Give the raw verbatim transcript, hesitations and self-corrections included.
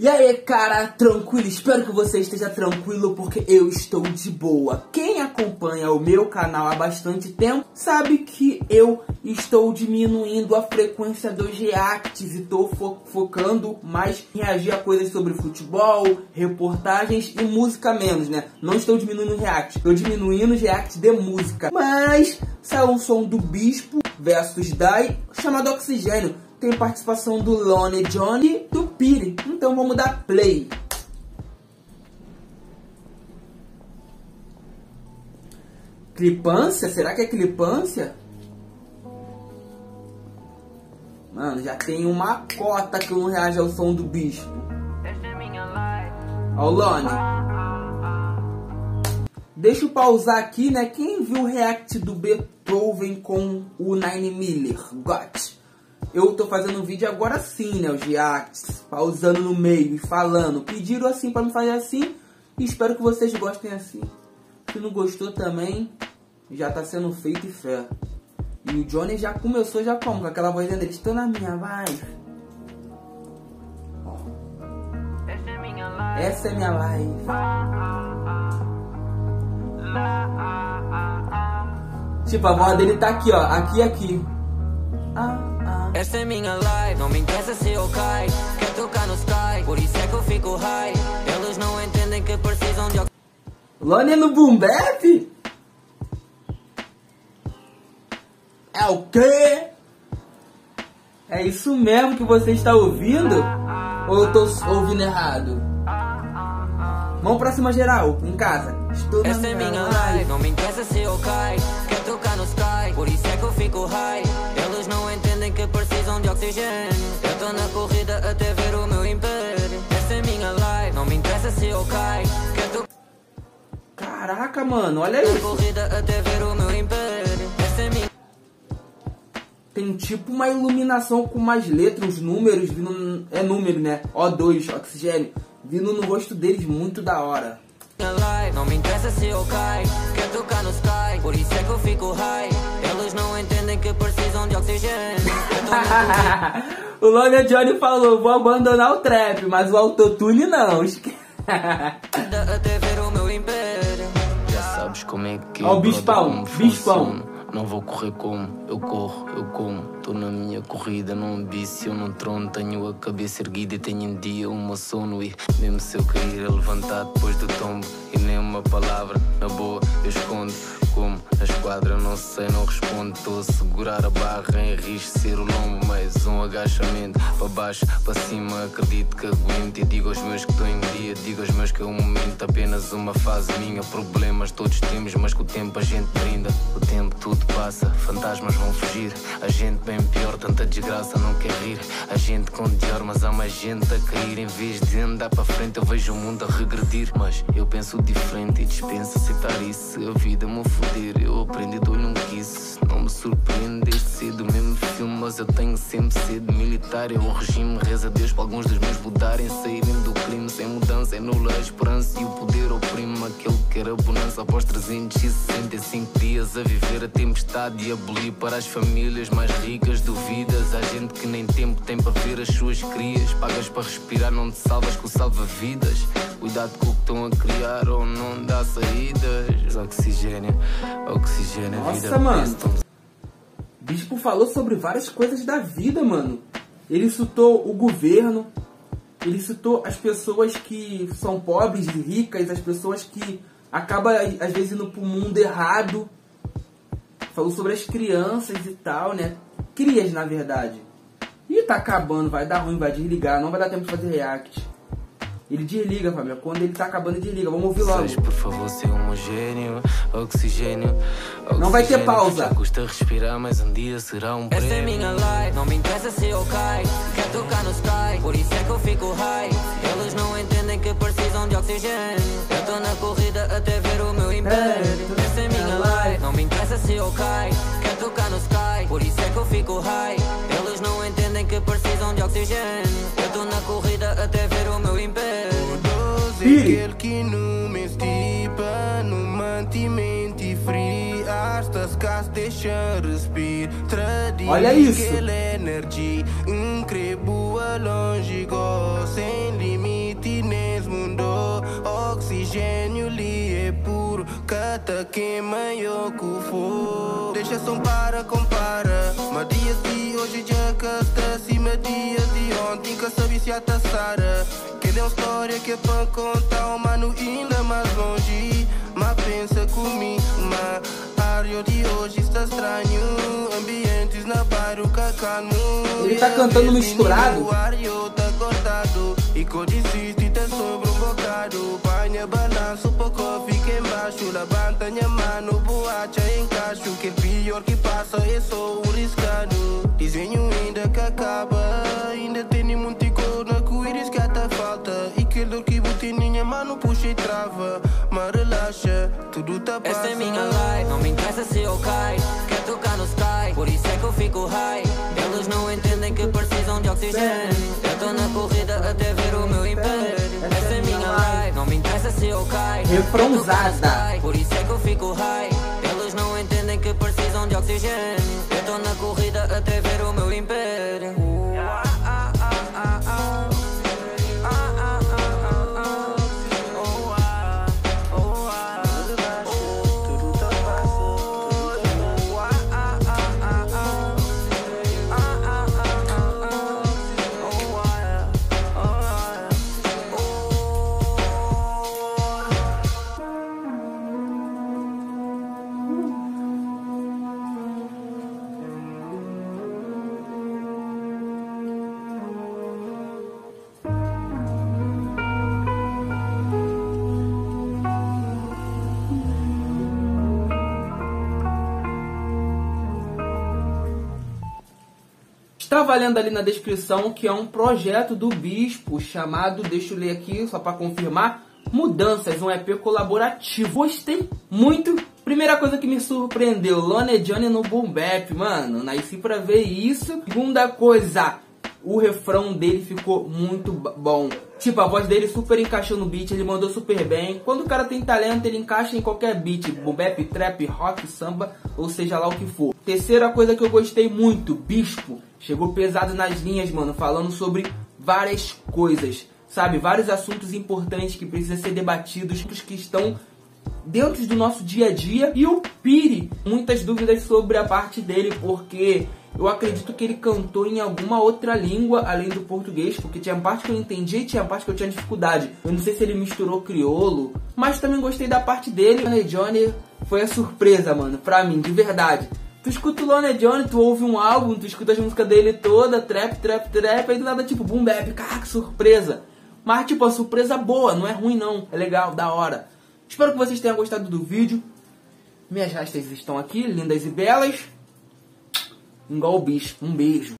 E aí, cara, tranquilo? Espero que você esteja tranquilo, porque eu estou de boa. Quem acompanha o meu canal há bastante tempo sabe que eu estou diminuindo a frequência dos reacts e estou fo focando mais em reagir a coisas sobre futebol, reportagens e música menos, né? Não estou diminuindo o react, estou diminuindo os reacts de música. Mas saiu um som do Bispo versus Dai, chamado Oxigênio. Tem participação do Lone Johnny e do Piri. Então vamos dar play. Clipância? Será que é clipância? Mano, já tem uma cota que não reage ao som do Bispo. Ó o Lone. Deixa eu pausar aqui, né? Quem viu o react do Beethoven com o Nine Miller? Got. Eu tô fazendo um vídeo agora sim, né? Os reacts, pausando no meio e falando. Pediram assim pra me fazer assim. E espero que vocês gostem assim. Se não gostou também, já tá sendo feito e fé. E o Johnny já começou já como? Com aquela vozinha dele. Estou na minha live. Ó. Essa é minha live. Tipo, a voz dele tá aqui, ó. Aqui e aqui. Ah. Essa é minha live, não me interessa se eu caio. Quer tocar no sky, por isso é que eu fico high. Eles não entendem que precisam de... Lone no boom bap? É o quê? É isso mesmo que você está ouvindo? Ou eu tô ouvindo errado? Mão pra cima geral, em casa. Estou Essa é minha live, não me interessa se eu caio. Quer tocar no sky, por isso é que eu fico high. Eles não entendem que precisam de oxigênio. Eu tô na corrida até ver o meu império. Essa é minha live, não me interessa se eu caio. Quer tocar... Caraca, mano, olha isso. isso. Na corrida até ver o meu império. Essa é minha... Tem tipo uma iluminação com mais letras, números vindo... É número, né? O dois, oxigênio. Vindo no rosto deles, muito da hora. Não me interessa se eu caio. Quer tocar no sky, por isso é que eu fico high. Eles não entendem que precisam de oxigênio. O Lone Johnny falou, vou abandonar o trap, mas o autotune não. Até ver o meu império. Já sabes como é que é. Ó o bispão, bispão. Não vou correr como, eu corro, eu como. Tô na minha corrida, não ambiciono um trono. Tenho a cabeça erguida e tenho em dia o meu sono. E mesmo se eu cair a levantar depois do tombo, e nem uma palavra, na boa, eu escondo. Como a esquadra, não sei, não respondo. Tô a segurar a barra em risco ser o lombo. Mais um agachamento, para baixo, para cima. Acredito que aguento e digo aos meus que estou em dia. Digo aos meus que é um momento, apenas uma fase minha. Problemas todos temos, mas com o tempo a gente brinda. O tempo tudo passa, fantasmas vão fugir. A gente bem pior, tanta desgraça não quer rir. A gente com Dior, mas há mais gente a cair. Em vez de andar para frente eu vejo o mundo a regredir. Mas eu penso diferente e dispenso aceitar isso. A vida me foder, eu aprendi de olho um kiss. Não me surpreende desde cedo o mesmo filme, mas eu tenho sempre sede militar. É o regime, reza a Deus para alguns dos meus mudarem. Saírem do crime, sem mudança é nula a esperança. E o poder oprime aquele que era bonança. Após trezentos e sessenta e cinco dias a viver a tempestade e abolir para as famílias mais ricas duvidas. Há gente que nem tempo tem para ver as suas crias. Pagas para respirar, não te salvas com salva-vidas. Cuidado com o que estão a criar ou não dá saídas. Oxigênio, oxigênio, nossa, vida. Mano. Bispo falou sobre várias coisas da vida, mano. Ele citou o governo. Ele citou as pessoas que são pobres e ricas. As pessoas que acabam, às vezes, indo pro mundo errado. Falou sobre as crianças e tal, né? Crias, na verdade. Ih, tá acabando, vai dar ruim, vai desligar. Não vai dar tempo de fazer react. Ele desliga, família. Quando ele tá acabando, ele desliga. Vamos ouvir logo. Por favor, ser homogêneo, oxigênio, oxigênio. Não vai ter pausa. Já custa respirar, mas um dia será um prêmio. Essa é minha live, não me interessa se eu caio. Quer tocar no sky, por isso é que eu fico high. Eles não entendem que precisam de oxigênio. Eu tô na corrida até ver o meu império. Essa é minha live, não me interessa se eu caio. Quer tocar no sky, por isso é que eu fico high. Eles não entendem que precisam de oxigênio. Eu tô na corrida até ver o meu império. Aquele que não me estipa, no mantimento e frio. Astăzi ca să deixa respir. Olha isso. Energia incrível longe go sem limite. oxigênio ali é puro, cata queima eu que for. Deixa som para compara, mas dias de hoje já casta acima dias de ontem que sabe se a taçara. Que é uma história que é para contar, o mano ainda mais longe. Mas pensa comigo, mas área de hoje está estranho. Ambientes na bairro cacano. Ele tá cantando misturado. O ar tá cortado e codiciste tá sobre um bocado. Panha balanço, pouco fica embaixo. Levanta minha mano, boacha encaixo. Que é pior que passa é só o riscado. Desenho ainda que acaba, ainda tem muito cor na cuíris que até falta. E que dor que botei minha mano puxa e trava. Mas relaxa, tudo tá passando. Esta é minha life, não me interessa se eu caio. Quer tocar no sky, por isso é que eu fico high. Eles não entendem que precisam de oxigênio. Eu tô na corrida até ver o meu império. Esta é minha life, não me interessa se eu caio. Refrão usada. Por isso é que eu fico high. Eles não entendem que precisam de oxigênio. Eu tô na corrida até ver o meu império. Estava lendo ali na descrição que é um projeto do Bispo chamado, deixa eu ler aqui só para confirmar, Mudanças, um E P colaborativo. Gostei muito. Primeira coisa que me surpreendeu, Lone Johnny no Boom Bap, mano, nasci pra ver isso. Segunda coisa, o refrão dele ficou muito bom. Tipo, a voz dele super encaixou no beat, ele mandou super bem. Quando o cara tem talento, ele encaixa em qualquer beat, boom bap, trap, rock, samba, ou seja lá o que for. Terceira coisa que eu gostei muito, Bispo chegou pesado nas linhas, mano, falando sobre várias coisas, sabe? Vários assuntos importantes que precisam ser debatidos, que estão dentro do nosso dia a dia. E o Piri, muitas dúvidas sobre a parte dele, porque eu acredito que ele cantou em alguma outra língua além do português, porque tinha parte que eu entendi e tinha parte que eu tinha dificuldade. Eu não sei se ele misturou crioulo, mas também gostei da parte dele. Lone Johnny foi a surpresa, mano, pra mim, de verdade. Tu escuta o Lone Johnny, tu ouve um álbum, tu escuta as músicas dele toda, trap, trap, trap, aí do nada tipo boom bap, caraca, que surpresa. Mas tipo, a surpresa boa, não é ruim não, é legal, da hora. Espero que vocês tenham gostado do vídeo. Minhas rastas estão aqui, lindas e belas. Igual o bicho, um beijo.